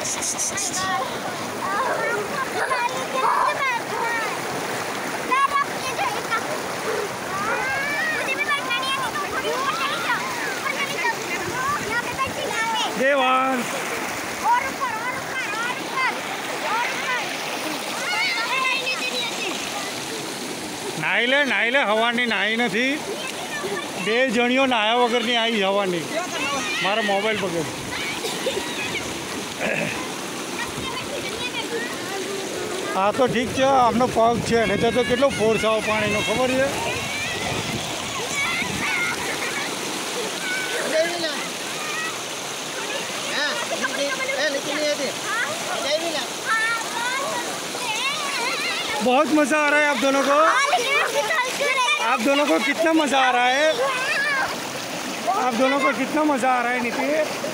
देवान નાઈ લે હવાની નાઈ નથી. 2 જણીઓ નાયા વગરની આવી હવાની. મારો મોબાઈલ પકડ. હા તો ઠીક છે, આમનો પગ છે ને તો કેટલો ફોર્સ આવો પાણીનો ખબર છે. बहुत मज़ा आ रहा है आप दोनों को. आप दोनों को कितना मज़ा आ रहा है? आप दोनों को कितना मज़ा आ रहा है नीति?